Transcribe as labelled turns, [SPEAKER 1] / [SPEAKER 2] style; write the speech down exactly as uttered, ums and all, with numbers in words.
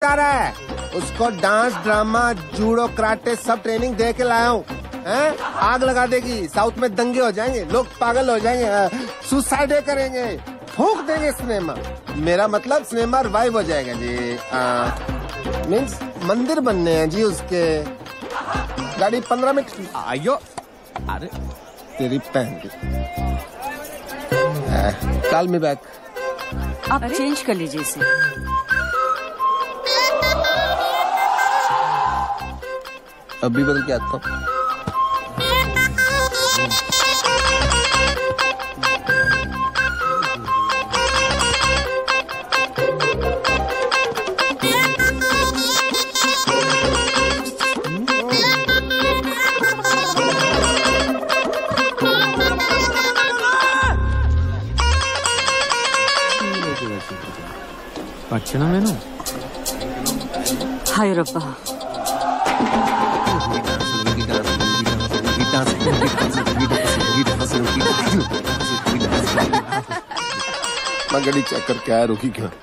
[SPEAKER 1] आ रहा है, उसको डांस ड्रामा जूडो कराटे सब ट्रेनिंग दे के लाया हूँ। आग लगा देगी, साउथ में दंगे हो जाएंगे, लोग पागल हो जाएंगे, सुसाइड करेंगे, फूंक देंगे सिनेमा। मेरा मतलब सिनेमा रिवाइव हो जाएगा जी। मीन्स मंदिर बनने हैं जी उसके। गाड़ी पंद्रह मिनट आयो। अरे तेरी पहन कॉल मी बैक।
[SPEAKER 2] आप चेंज कर लीजिए इसे।
[SPEAKER 1] अभी बदल के आता हूँ।
[SPEAKER 3] పచ్చనా నేను
[SPEAKER 2] हाय रब्बा।
[SPEAKER 1] मैं गाड़ी चेक करके आया, रुकी क्यों?